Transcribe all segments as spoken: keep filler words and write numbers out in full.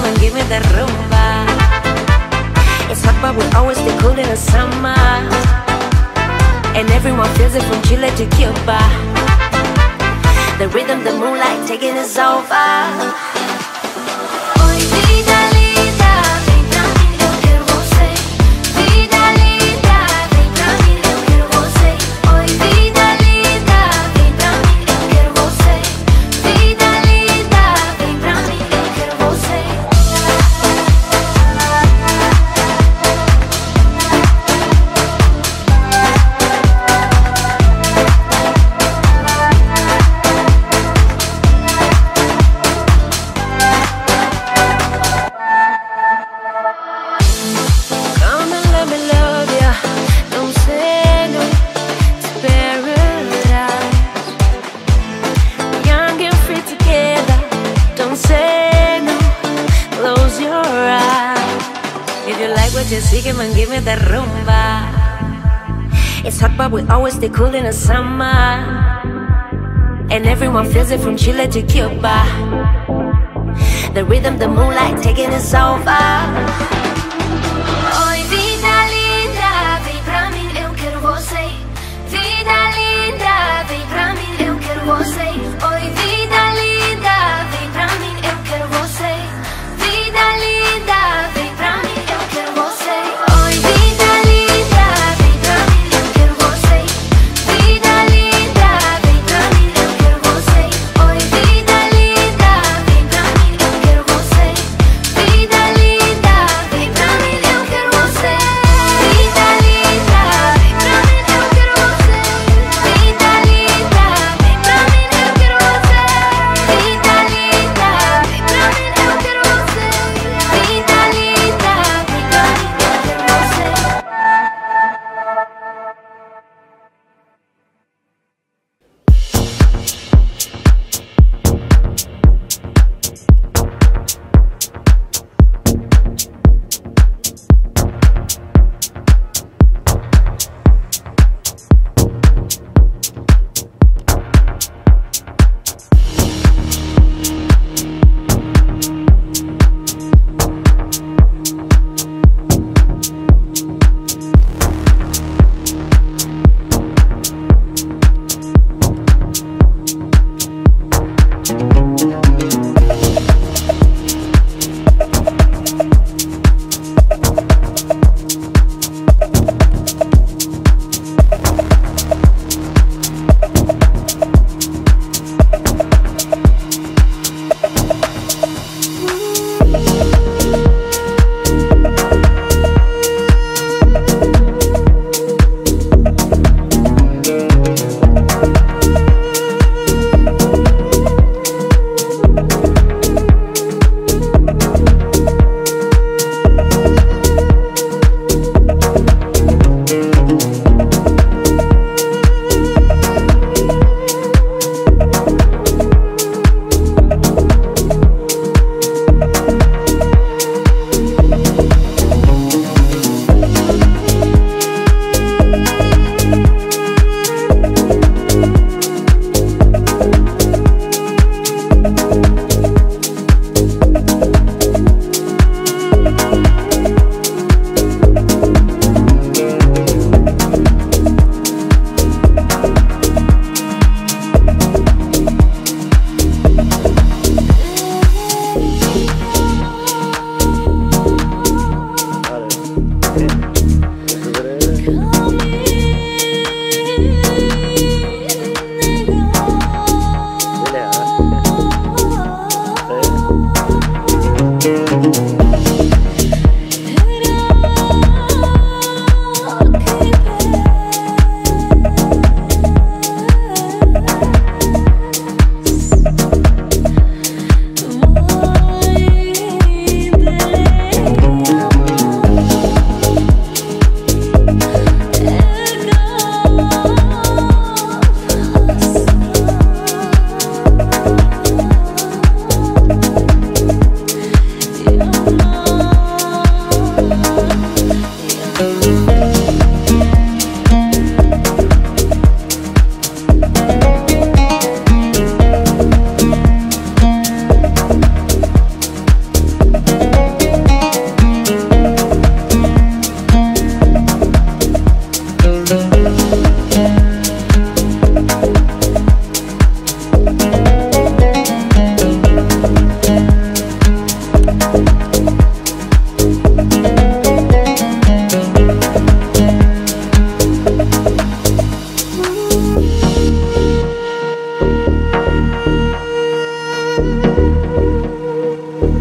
and give me that rumba. It's hot but we always stay cool in the summer, and everyone feels it from Chile to Cuba. The rhythm, the moonlight taking us over. Oi, vida linda, vem pra mim, eu quero você. Vida linda, vem pra mim, eu quero você. Oi, vida linda, vem pra mim, eu quero você. Vida linda, vem pra mim, eu quero você. Sígueme and give me that rumba. It's hot but we always stay cool in the summer, and everyone feels it from Chile to Cuba. The rhythm, the moonlight taking us over. Oi, vida linda, vem pra mim, eu quero você. Vida linda, vem pra mim, eu quero você. Oi, vida linda, vem pra mim, eu quero você. Vida linda, vem pra mim. you.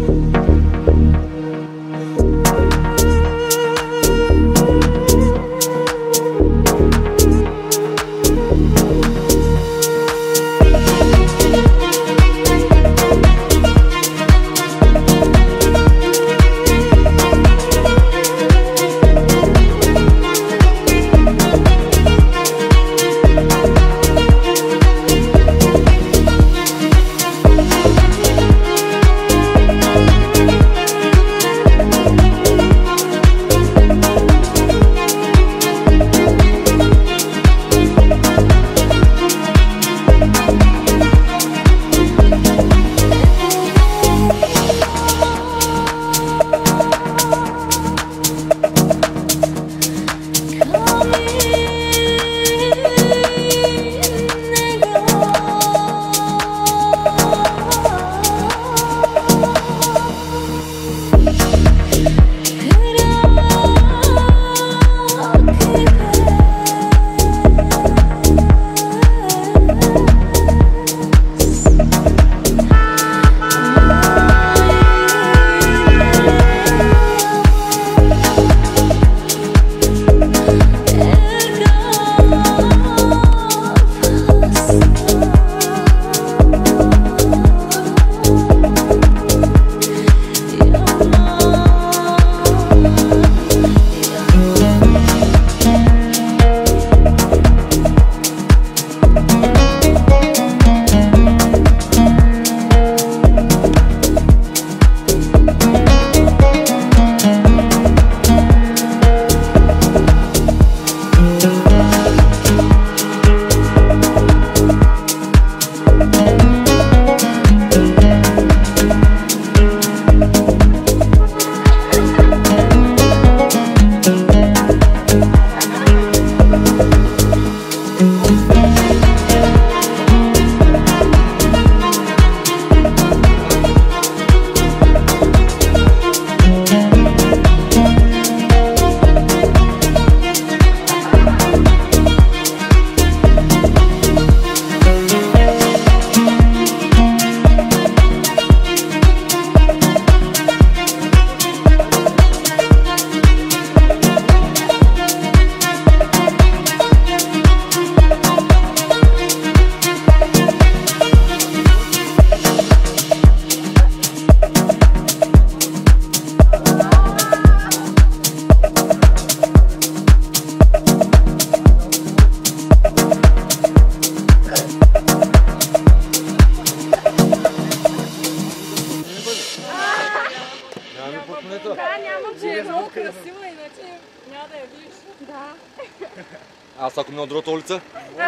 Аз ако ми от другата улица?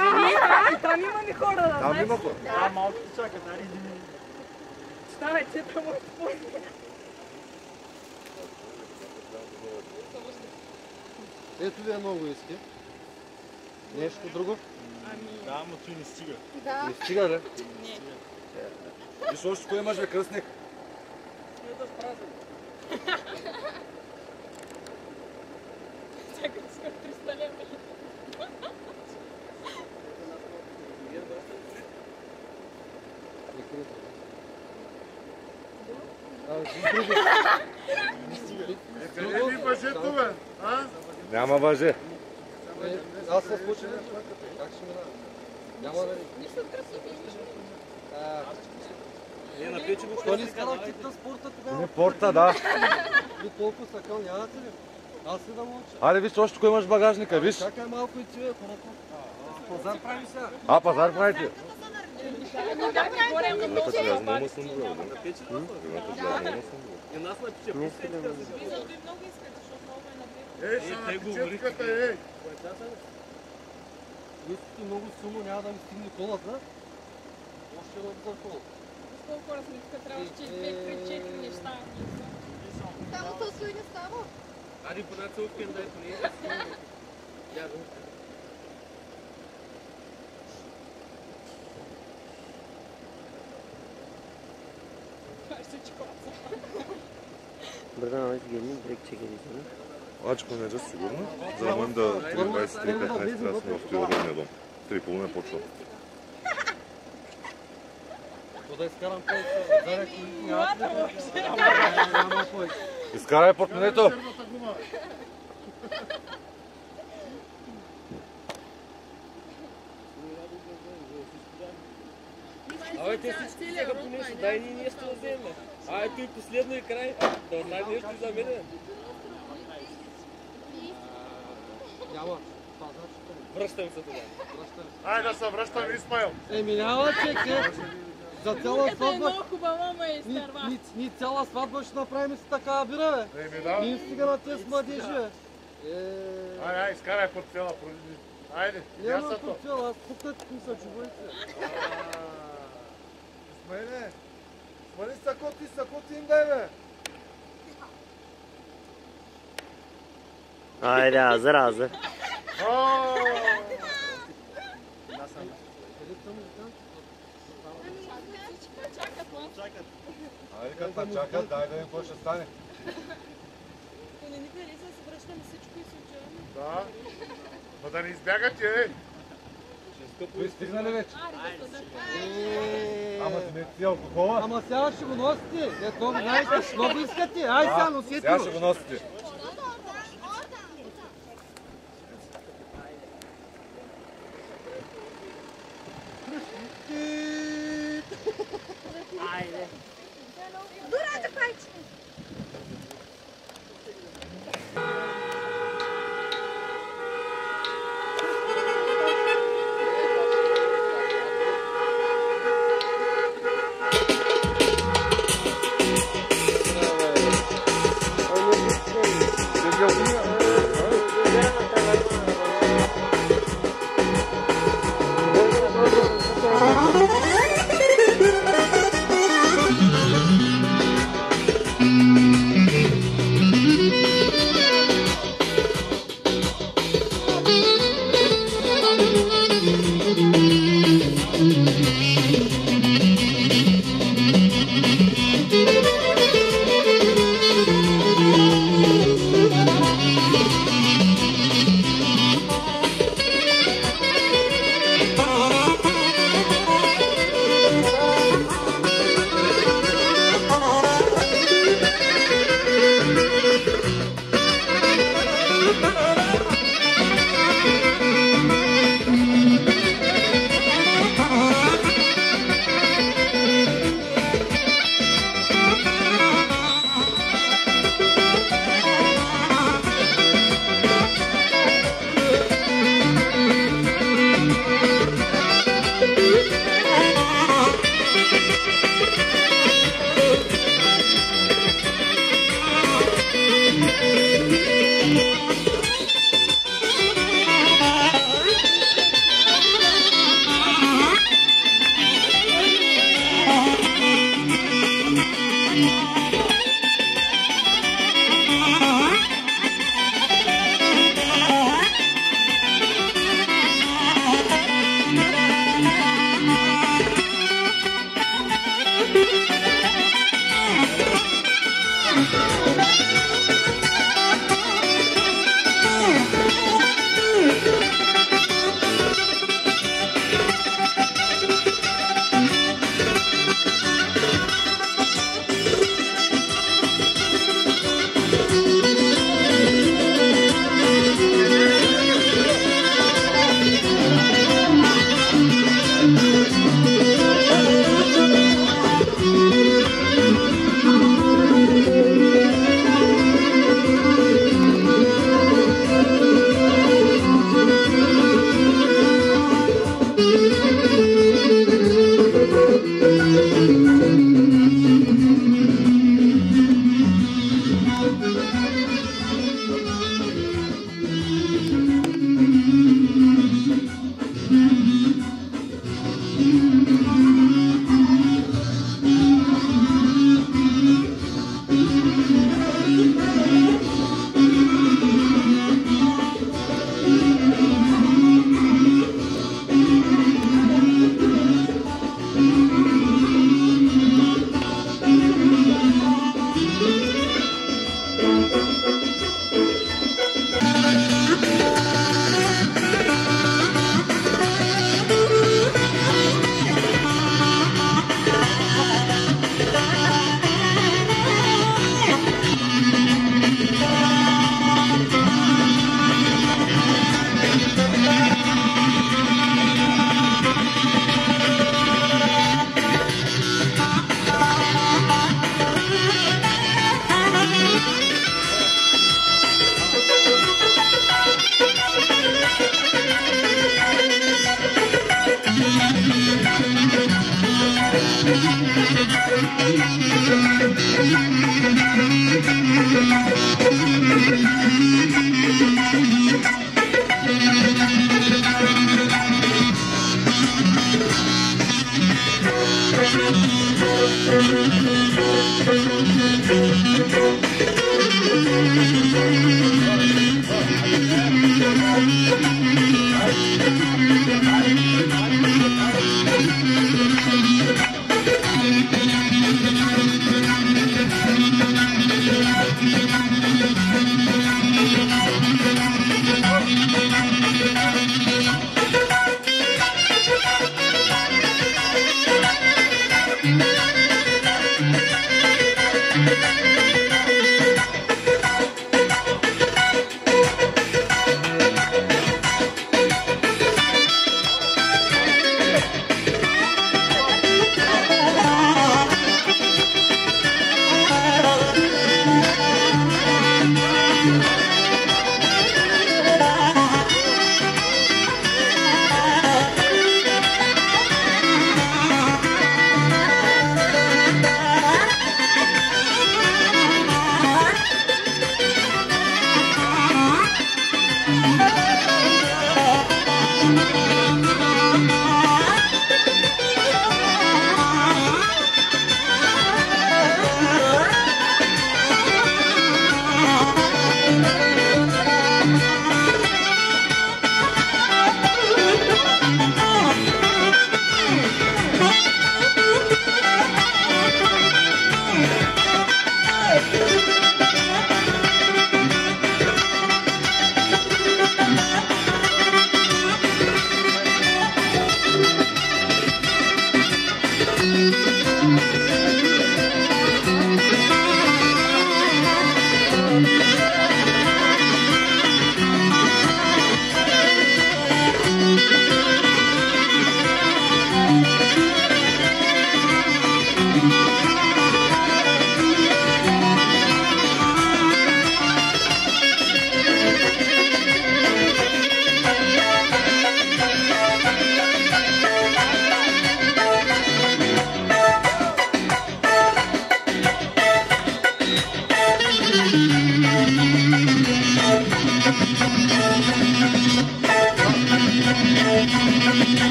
Там има ли хора? Там има хора. Да, малко чакат, нали? Ставай, че там е твой. Ето ви едно уиски. Нещо друго? Да, но той не стига. Не стига ли? Не. Виж още кой имаш бе, кръстник? Не да спразвам. Чакай, че сме триста лева. Къде ми въжето, бе? Няма въже. Аз се случи нещо. Как ще минава? Няма да... Нищо красиво. Е, напече го. Що не изкарал кита спорта тогава? Не порта, да. Ви толкова сакал нямате ли? Аз ли да мълча? Аре, виж още кой имаш в багажника, виж. Чакай малко и ти, бе, хората. Пазар прави сега. А, пазар правите? И нас напече. Ей, ще напечетката, ей! Виските много сумо, няма да ми стигне колата. Още едно за кола. Колко раз ми тук трябваше две, три, четири неща. Само то стои не става. Ари, поне целувкин дай поне. Дядо. Бързо да геним, брек чекери са. Ачко не да сигурно. За да можем да три двайсет и три петнайсет трябва да сме в теория дом. три и половина почва. То да изкарам пет, зарек и нямате ли? Изкарай портмонето. Абе, те всички сега по нещо, дай ни нещо да вземе. А, ето и последно и край. Да остави нещо за мен. Няма. Връщам се тогава. Айде да се връщам, Исмаил. Еми няма, чеке. За цяла Е, сватба. много хубава, ма е Ни, старва. ни, ни цяла сватба ще направим си такава бира, бе. Еми да. Ние стига на тези младежи, бе. Е, Ай, ай, изкарай под цела. Айде, няма ясато. по цяла, аз пукнат ми са чубойци. Исмаиле, смали сакоти, сакоти им дай, бе. Айде, азър, азър. Айде като на чакат, дай да им какво ще стане. Не ни хареса да се връщаме всичко и се отиваме. Да. Ма да не избягате, е. Вие стигнали вече? Е, Ама ти не ти алкохола? Ама сега ще го носите. Ето, много знаете, много искате. Ай сега носете Сега го. ще го носите. Дурата пайче!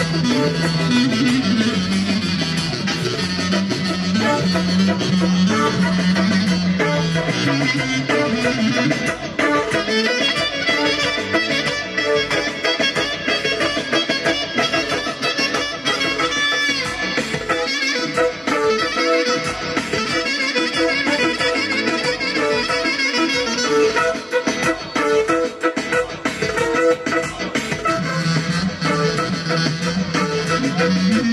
Thank you.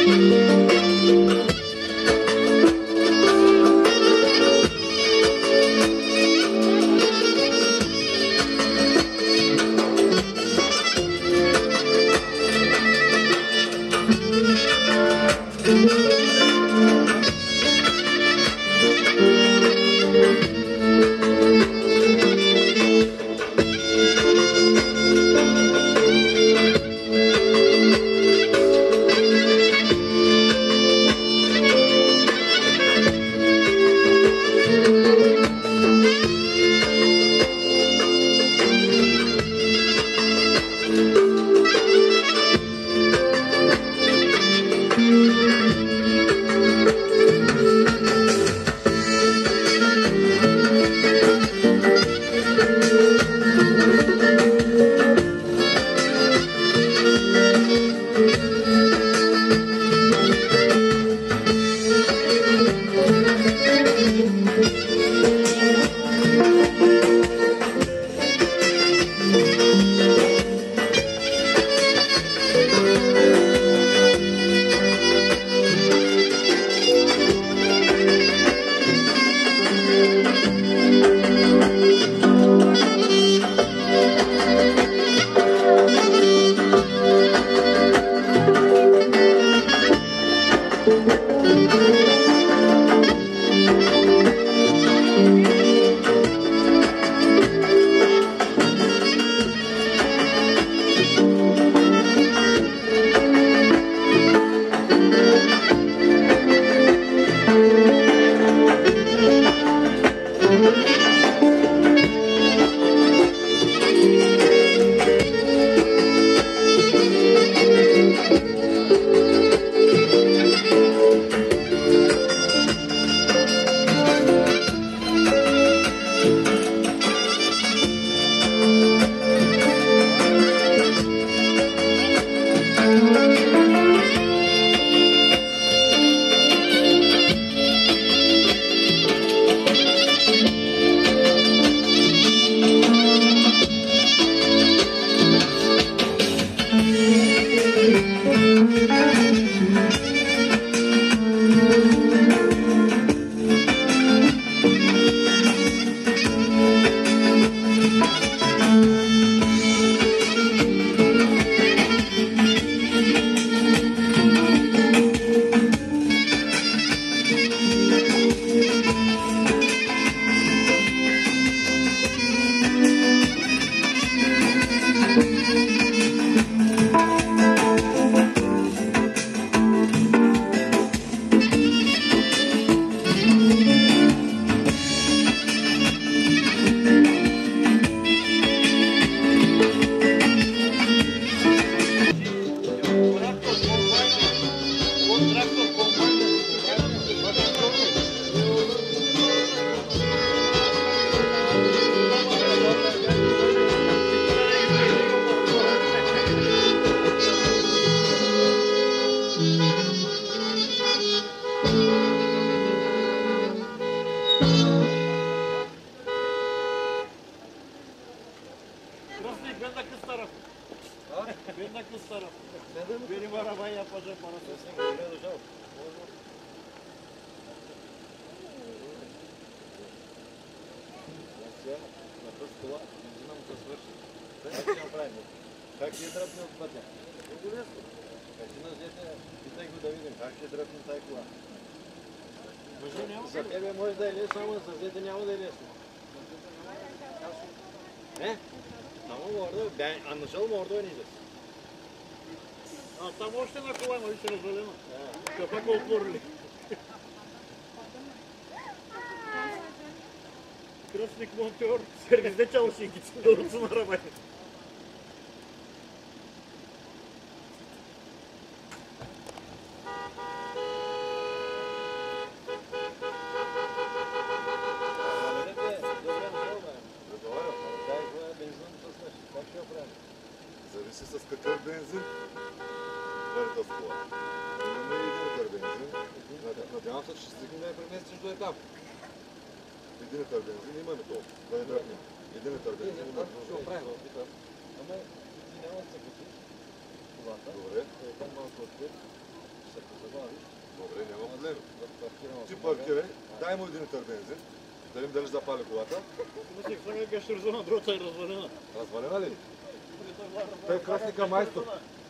За тебе може да е лесно, ама за зете няма да е лесно. Не? Ama orada ben anlaşalım orada oynayacağız. А там още на кола има, виж развалено. Капак отворили. Кръстник монтьор, сервизде чалшиките, да руцу на работи. Зависи с какъв бензин върви тази кола. Имаме един литър бензин. Надявам се, че ще стигнем да я преместиш до етап. Един литър бензин имаме толкова. Да не дръпнем. Един литър бензин имаме. Ще го правим. Ама ти няма да се качиш колата. Добре. Там малко отпред. Ще се Ти паркирай, дай му един литър бензин, да видим дали запали колата. Мислих, сега беше развалена, другата е развалена. Развалена ли? Той е красника майстор.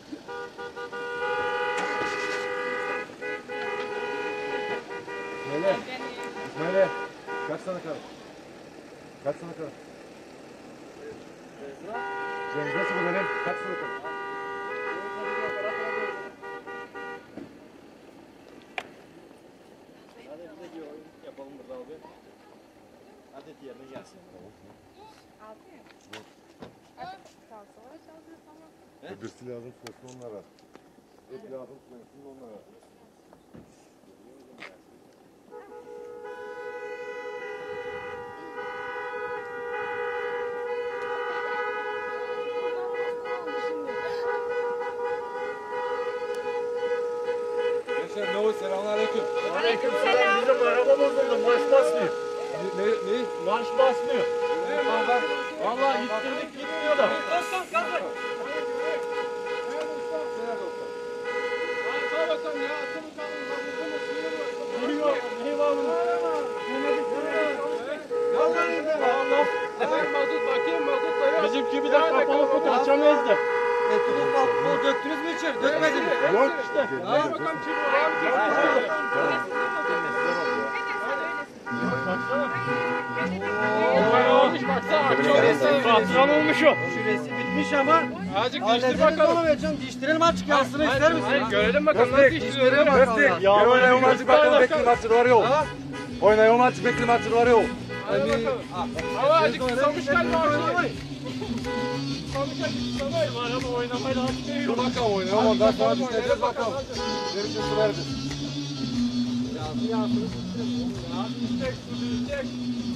Исмайле, Исмайле, как се накара? Как се накара? Бензин се го дадем, как се накара? Hadi diğerine gelsin. Birisi lazım söylesin onlara. Et lazım söylesin onlara. Gençler ne oldu? Selamünaleyküm. Aleyküm selam. Bizim araba bozuldu. Marş basmıyor. Ne? Ne? Marş basmıyor. Tamam bak. Vallahi gittirdik gitmiyor da. Geliyor. Ne var bunun? Bizimki bir de kapalı kutu açamayız da. Bol döktünüz mü içeri? Dökmediniz mi? Yok işte. Hayır bakalım kim Olmuş baksana. Patron olmuş o. Şurası bitmiş ama. Azıcık değiştir bakalım. Değiştirelim açık yansını ister misin? Hayır görelim bakalım nasıl değiştiriyor. Göster. Gel oynayalım açık bakalım bekleyin açık var yok. Oynayalım açık bekleyin açık var yok. Hadi bakalım. Ama azıcık kısalmış galiba. Kısalmış azıcık kısalmış. Araba oynamayla açık değil. Dur bakalım oynayalım ondan sonra düşüneceğiz bakalım. Görüşürüz veririz. Yansın yansın. Yansın içecek, su içecek.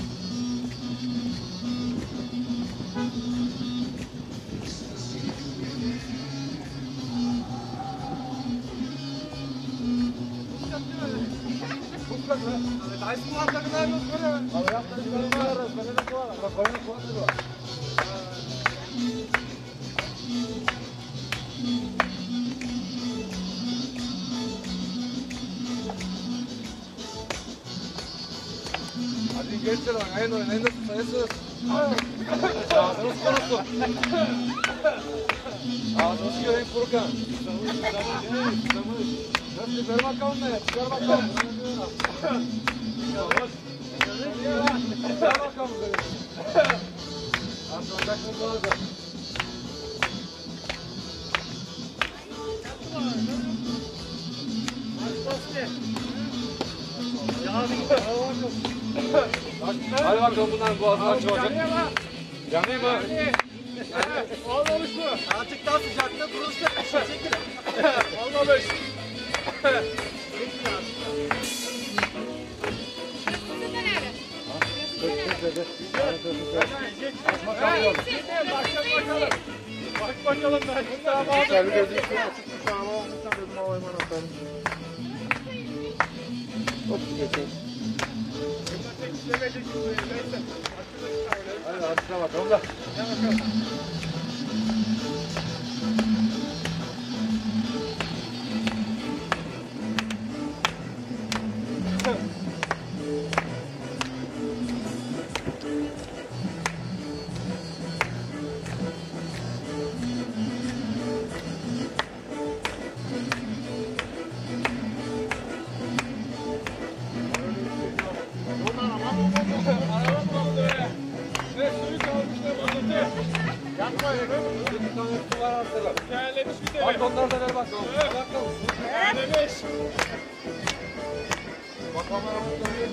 Hadi gençler oynayın oynayın da sayısınız. Ağzınız kurusun. Ağzınızı göreyim Furkan. Nasıl ver bakalım ne? Çıkar bakalım. Çıkar bakalım. Az sonra takımız olacak. Hadi bakalım bundan boğazını açılacak. Yanıyor mu? Olmamış mı? Azıcık daha sıcakta durursa çekil. Olmamış. Bak bakalım. Bak bakalım ben. Tamam. Servi gözlüğü çıkmış ama olmuşsan dedim havayı bana atarım. Hop geçelim. Hadi açıkla bakalım da. Bak onlar da ver bakalım. Bakalım. Yerlemiş. Bakalım aramızda.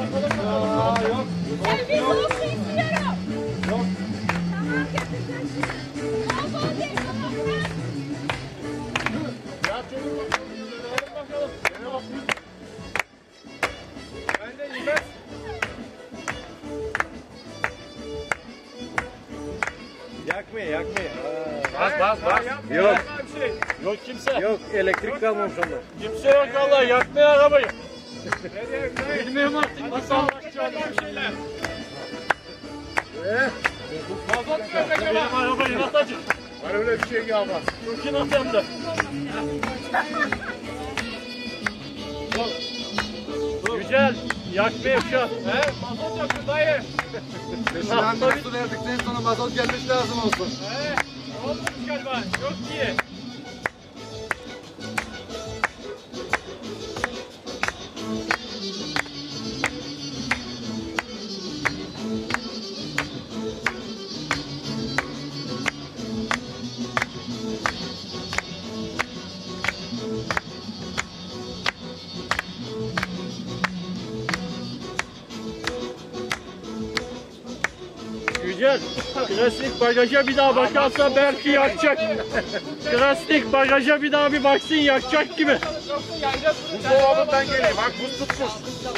Ben bir soğuk su istiyorum. Tamam, getireceğim. Yok. Bir şey. Yok kimse. Yok elektrik kalmamış onda. Kimse yok vallahi yakmıyor arabayı. Bilmiyorum artık nasıl anlaşacağım bir şeyler. Mazot yok acaba? Benim arabayı atacak. Var öyle bir şey gelmez. Çok inat hem de. Güzel. Yakmıyor şu an. He? Mazot yok dayı. Peşinden bir su verdikten sonra mazot gelmiş lazım olsun. He? Olmuş galiba. Çok iyi. Güzel. Klasik bagaja bir daha bakarsa belki yakacak. Klasik bagaja bir daha bir baksın yakacak gibi. Buzdolabından geliyor. Bak buz tutmuş.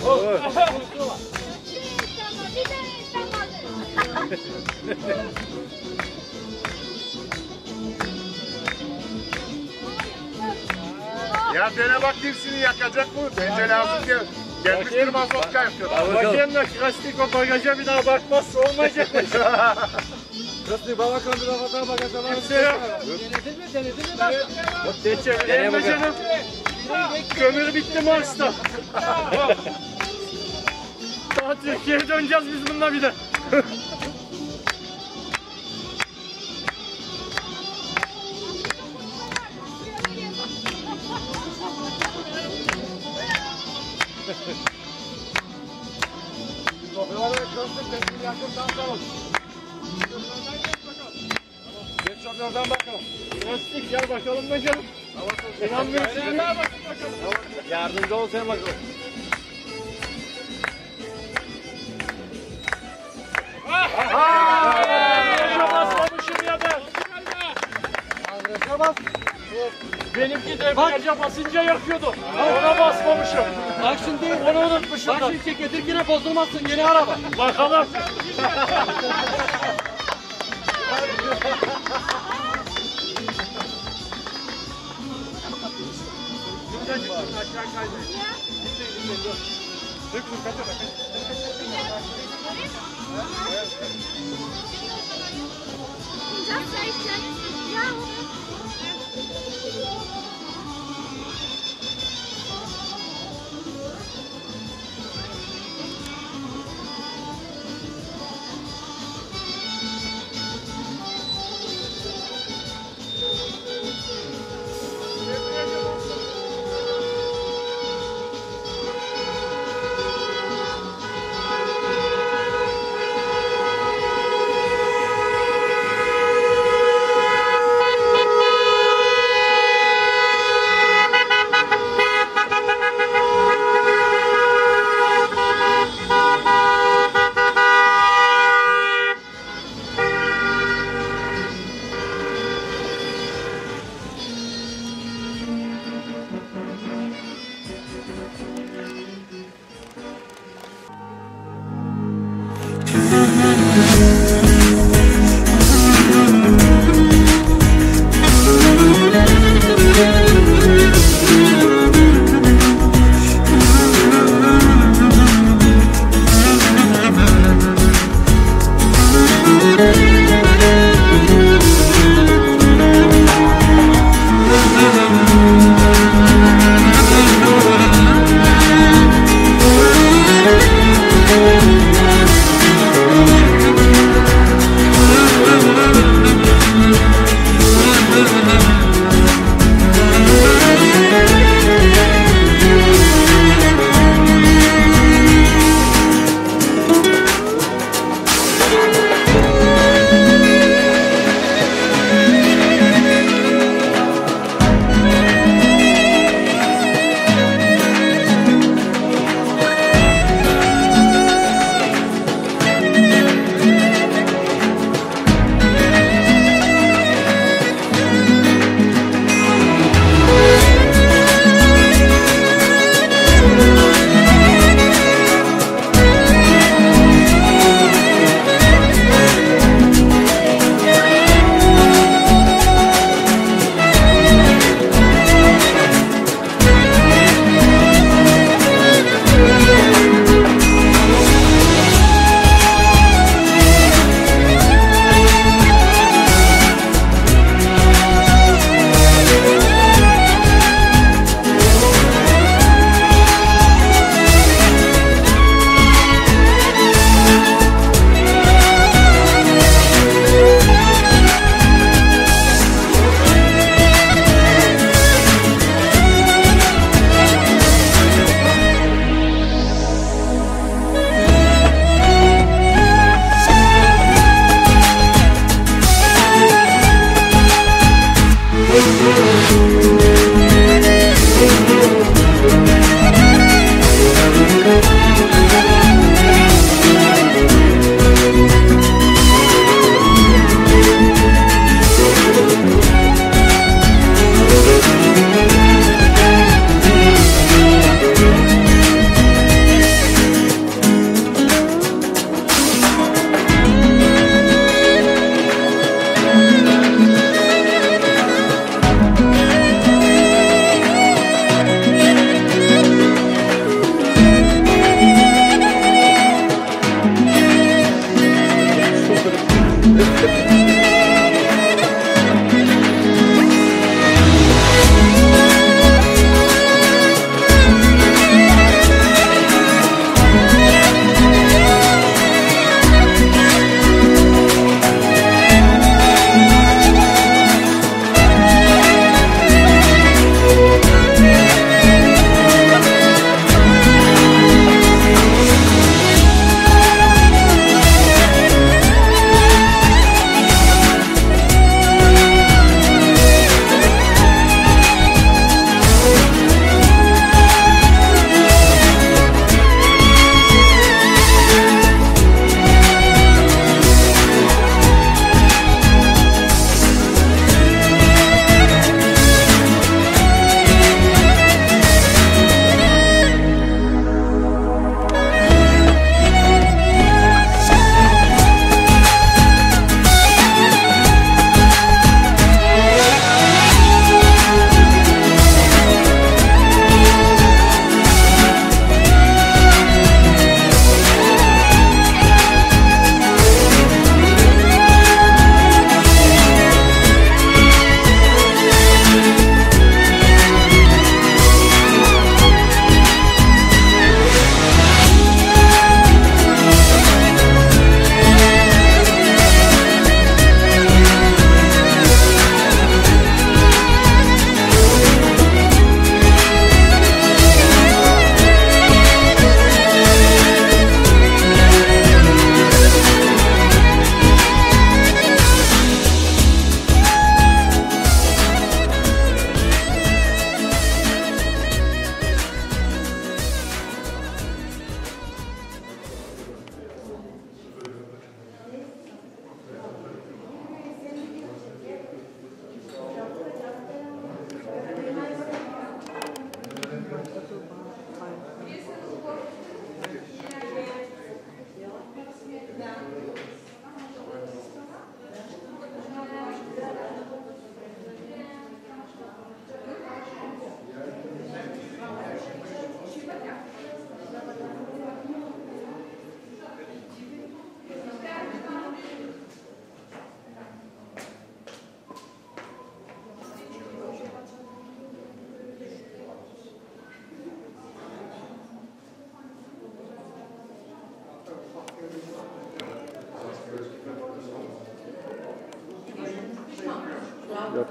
Ya dene bak hepsini yakacak mı? Bence lazım ki. Gelmiştir mazot yakıyor. Bakayım da klasik o bagaja bir daha bakmazsa olmayacak. Kıstık baba kandı da fotoğraf bagaja var. Kimse yok. Denedin mi? Denedin mi bak? Deneme canım. Kömür bitti Mars'ta. Daha Türkiye'ye döneceğiz biz bununla bir de. Sofralara kıstık tesbih yakın tam tamam. Geç sofradan bakalım. Klasik gel bakalım da canım. İnanmıyorsun. Yardımcı ol sen bakalım. Adrese basmamışım ya ben. Adrese bas. Benimki debriyaja basınca yakıyordu. Ona basmamışım. Bak şimdi Onu unutmuşum. bak şimdi getirkine bozulmazsın yeni araba. Bakalım.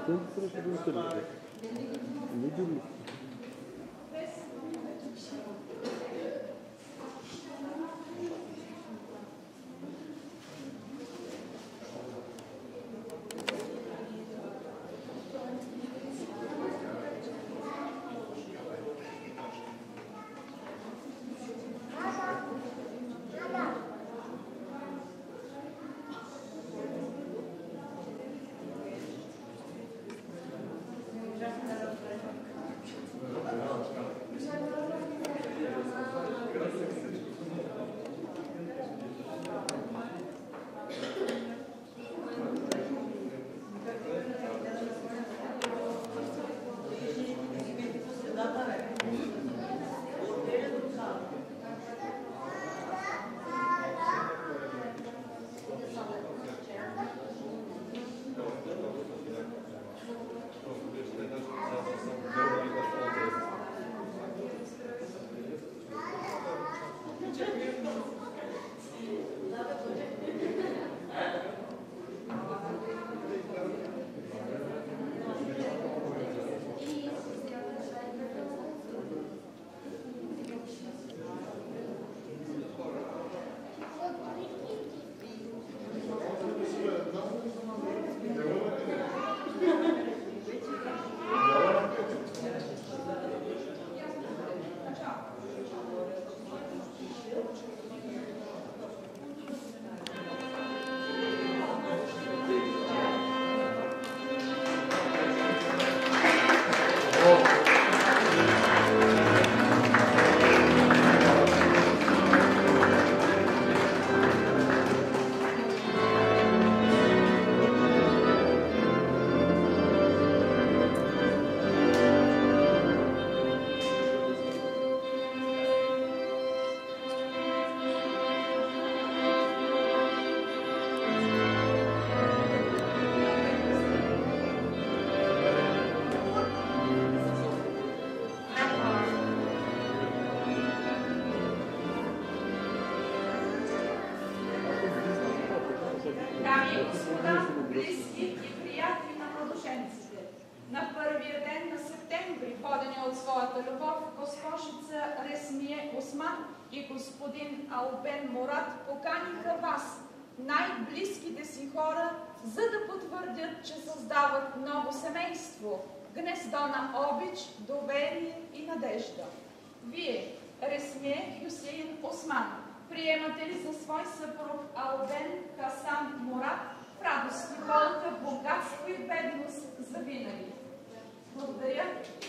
Господин Албен Мурат поканиха вас, най-близките си хора, за да потвърдят, че създават ново семейство, гнездо на обич, доверие и надежда. Вие, Ресмие Хюсеин Осман, приемате ли за свой съпруг Албен Хасан Мурат в радост и болка, богатство и бедност завинаги? Благодаря.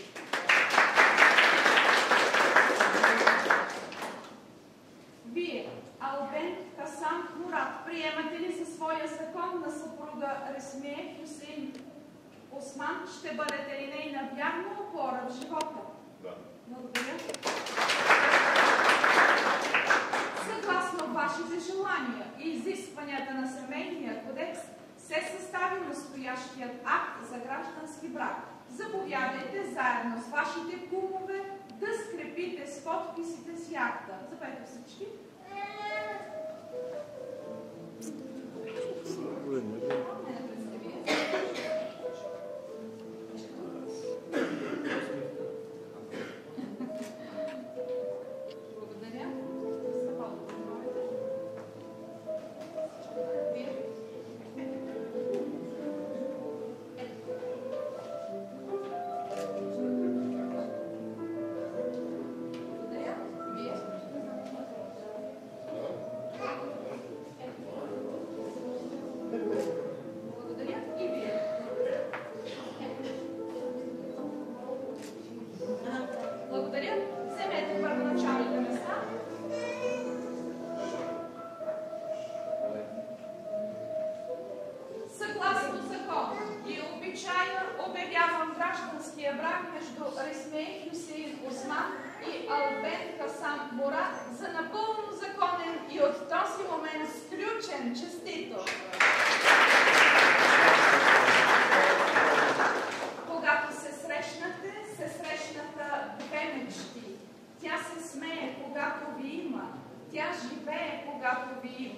Вие, Албен Хасан Мурат, приемате ли за своя закон на съпруга Ресмие Хюсеин Осман, ще бъдете ли нейна вярна опора в живота? Да. Благодаря. Съгласно вашите желания и изискванията на семейния кодекс, се състави настоящият акт за граждански брак. Заповядайте заедно с вашите кумове да скрепите с подписите си акта. Запейте всички. Благодаря.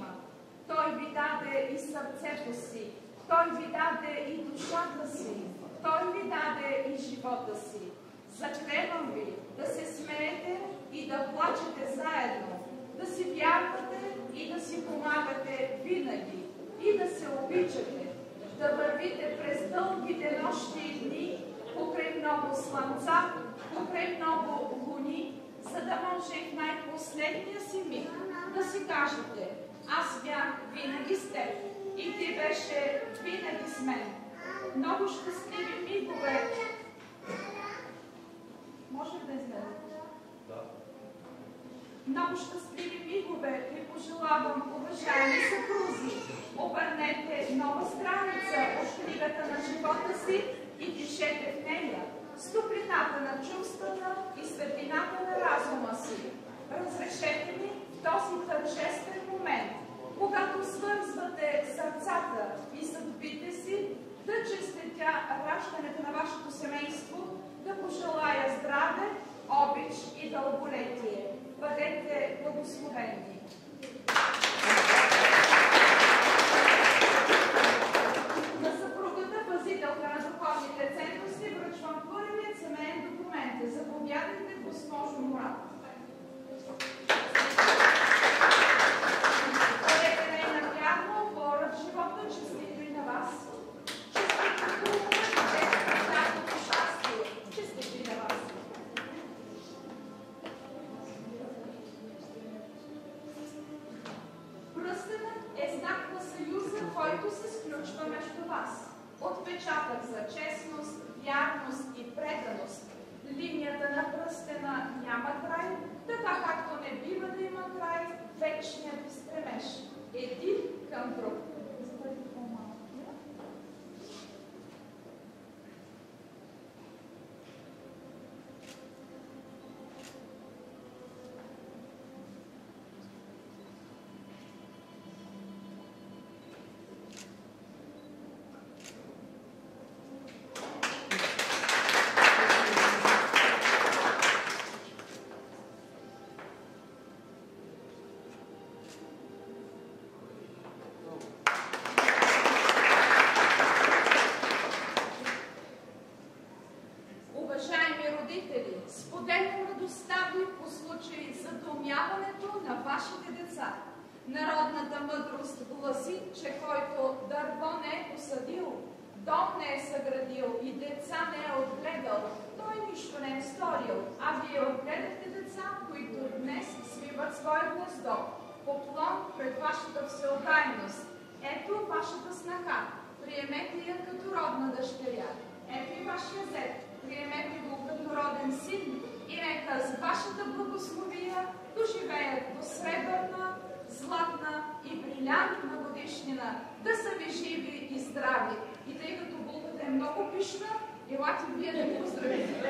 Той ви даде и душата си, Той ви даде и живота си. Заклевам ви да се смеете и да плачете заедно, да си вярвате и да си помагате винаги, и да се обичате, да вървите през дългите нощи и дни, покрай много слънца, покрай много луни, за да може в най-последния си миг да си кажете: аз бях винаги с теб и ти беше винаги с мен. Много щастливи мигове. Може ли да излезе? Да. Много щастливи мигове ви пожелавам, уважаеми съпрузи. Обърнете нова страница от книгата на живота си и пишете в нея с топлината на чувствата и светлината на разума си. Разрешете ми в този тържествен момент, когато свързвате сърцата и съдбите си, да честитя раждането на вашето семейство, да пожелая здраве, обич и дълголетие. Бъдете благословени! На съпругата, пазителка на духовните ценности, връчвам първият семейен документ. Заповядайте, госпожо Мурат. Бъдете най-навярно, хора в живота, честито и на вас. Честито и щастие. Честито и на вас. Пръстенът е знак на съюза, който се сключва между вас. Отпечатък за честност, вярност и преданост. Линията на пръстена няма край, така както не бива да има край вечният ви стремеж. Един към друг. Народната мъдрост гласи, че който дърво не е посадил, дом не е съградил и деца не е отгледал, той нищо не е сторил. А вие отгледахте деца, които днес свиват свое гнездо. Поклон пред вашата всеотдайност. Ето вашата снаха. Приемете я като родна дъщеря. Ето и вашия зет. Приемете го като роден син и нека с вашата благословия доживеят до сребърна, златна и брилянтна годишнина, да са ви живи и здрави. И тъй като булката е много пишна, елате вие да ви поздравите.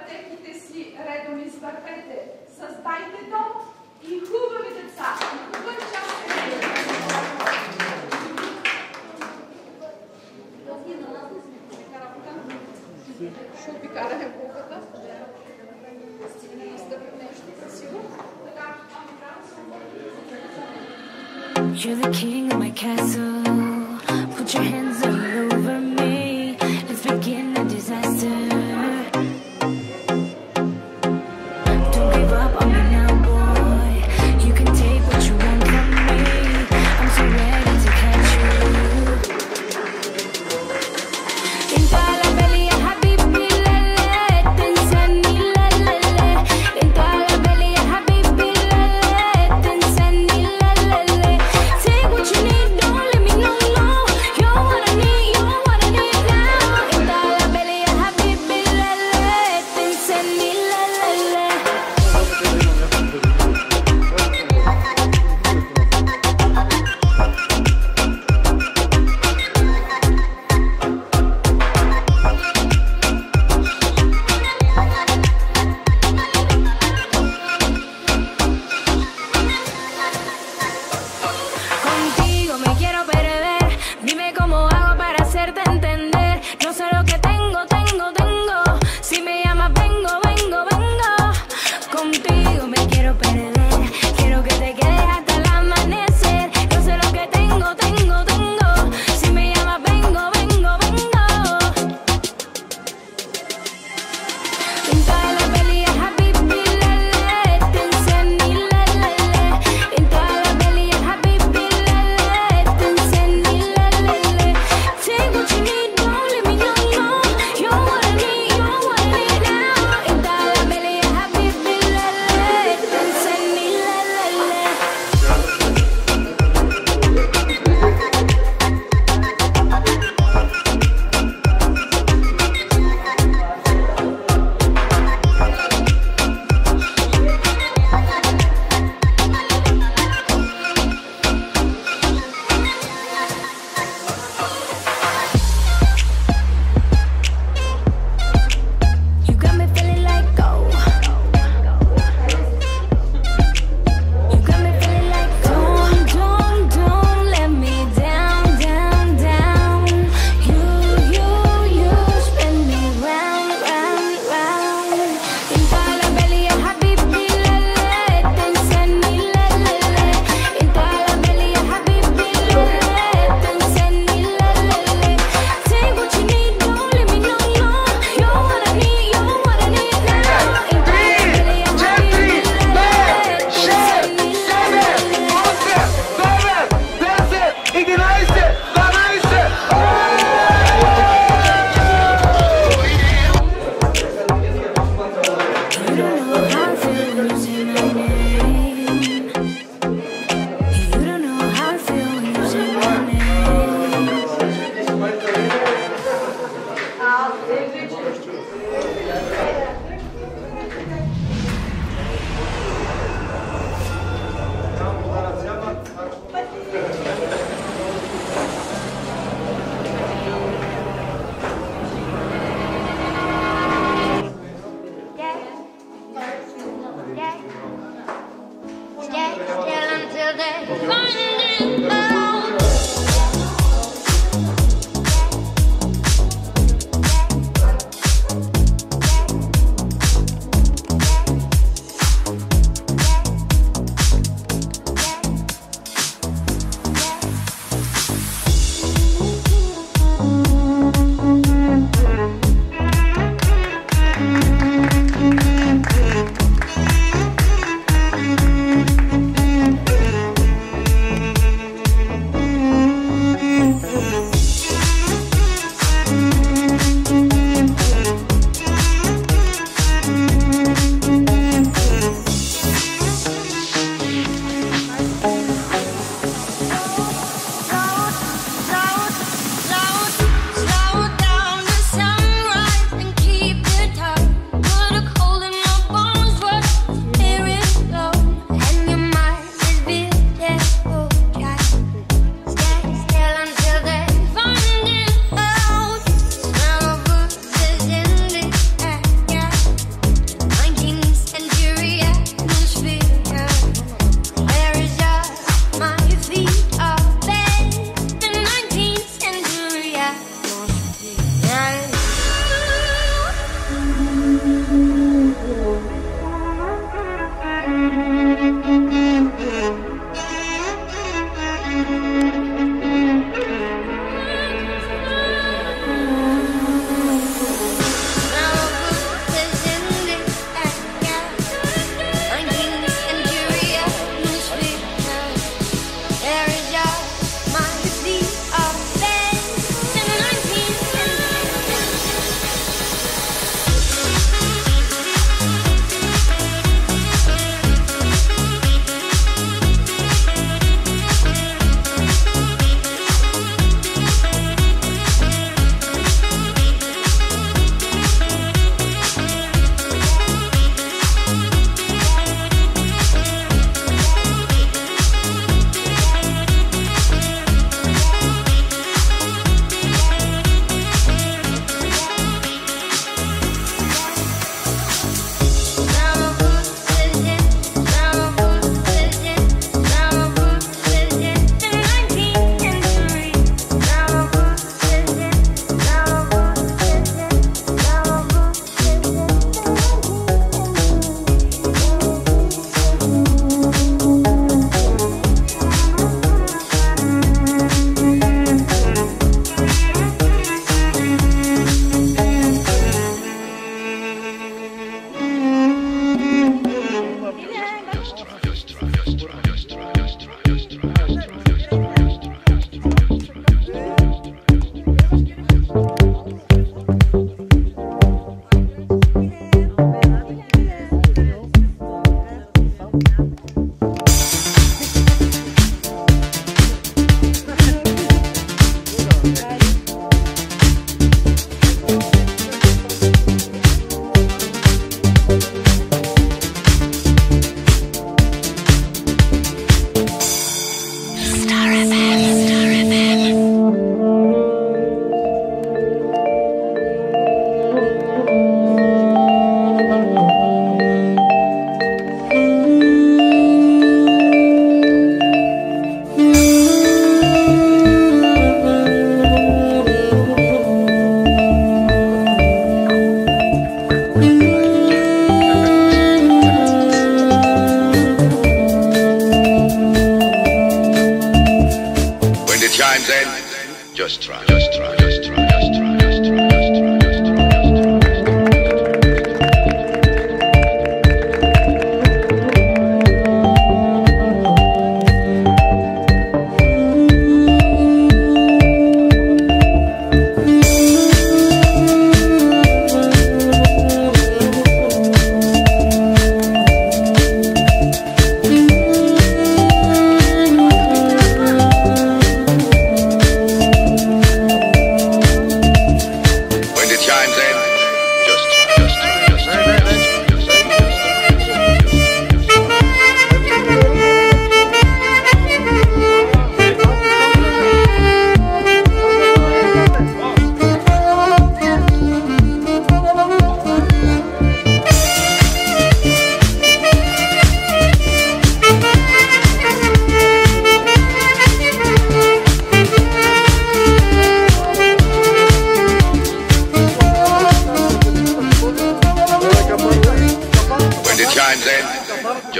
пътеките си редом извървете. Създайте дом и хубави деца. И хубав час е. Ще обикараме булката. Стигне настъпи нещо красиво. Така, You're the king of my castle. Put your hands all over me. Let's begin a disaster. Don't give up on me now, boy. You can take what you want from me. I'm so ready to catch you. Into la belly, ya habibi, lele. Tensani, lele. Into la belly, ya habibi, lele. Tensani, lele. Take what you need, don't let me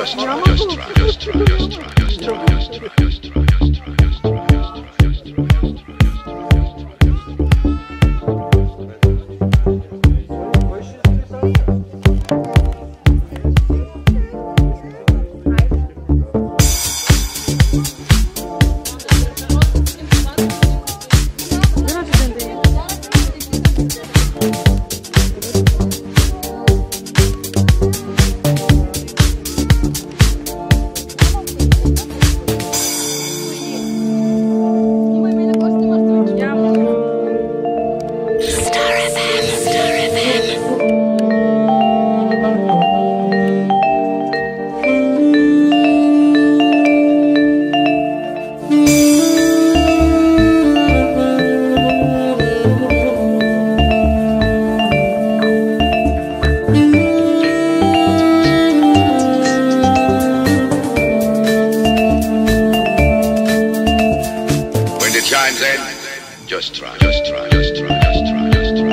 Just try, just try, just try, just try, just try, just try, just try, just try, just try. Just try, just try, just try, just try, just try, just try, just try, just try, just try, just try, just try.